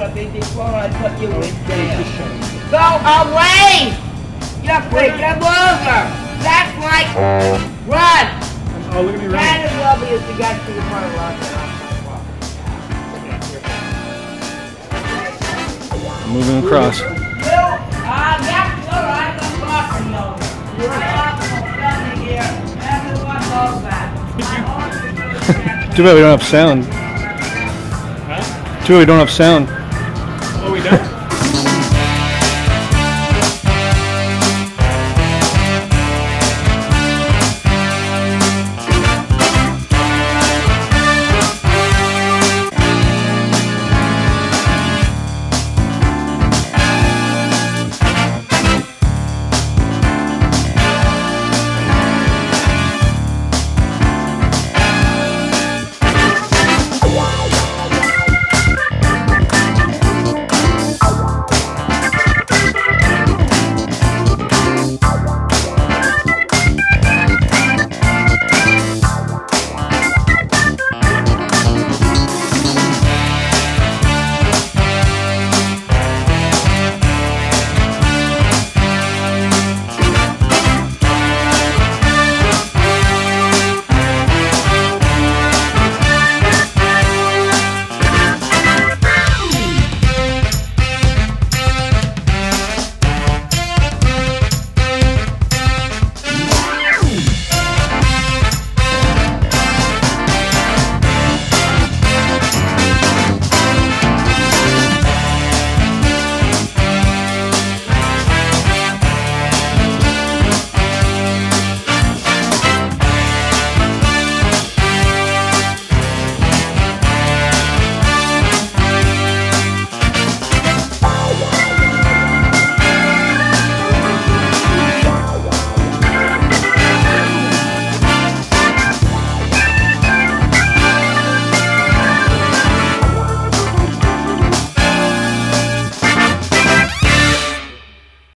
something before I put you in jail. Go away! You're freaking over! That's like run! Oh, look at me running. That is lovely as to get to the front of the Moving across. that's alright, I'm talking though. You're nothing here. Everyone knows that. Too bad we don't have sound. Huh? Too bad we don't have sound. Oh, we don't?